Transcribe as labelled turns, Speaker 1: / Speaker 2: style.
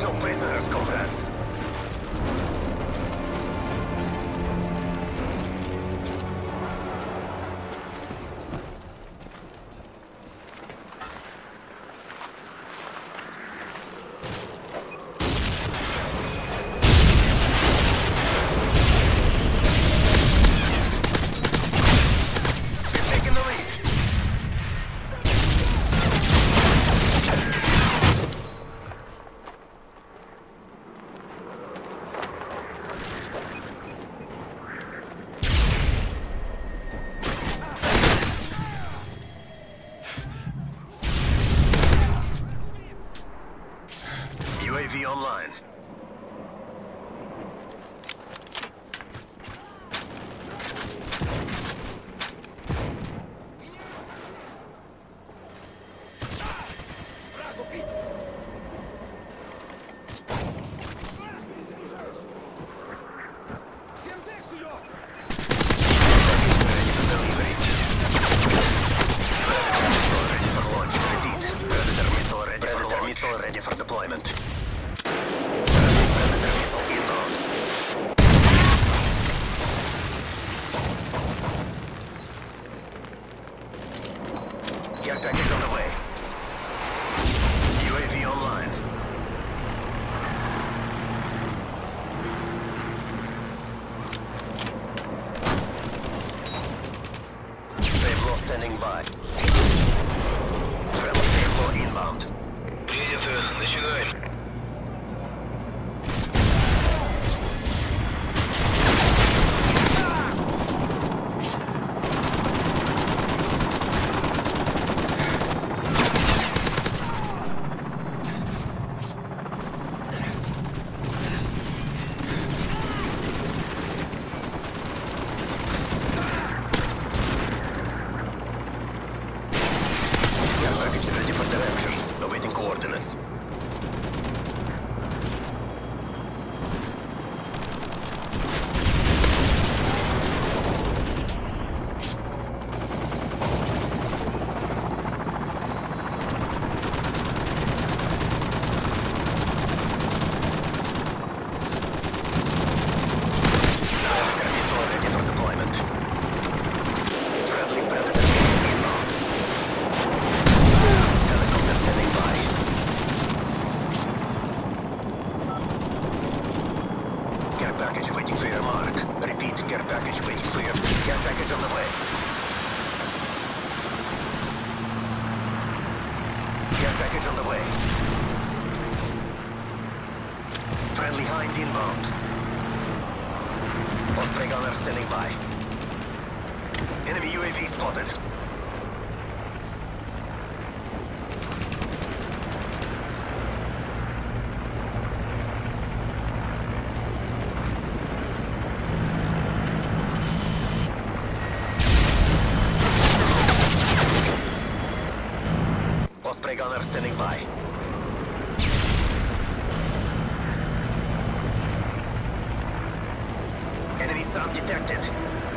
Speaker 1: No prisoners, comrades. UAV online. Missile ready for deployment. Predator missile inbound. Care package on the way. UAV online. Payload standing by. Friendly payload inbound.
Speaker 2: Принято. Начинаем.
Speaker 1: Care package ready for direction. Awaiting coordinates. Predator missile ready for deployment. Friendly Predator missile inbound. Helicopter standing by. Care package waiting for your mark. Repeat, care package waiting for your... Care package on the way. Care package on the way. Friendly Hind inbound. Osprey gunner standing by. Enemy UAV spotted. Osprey gunner standing by. Enemy sound detected.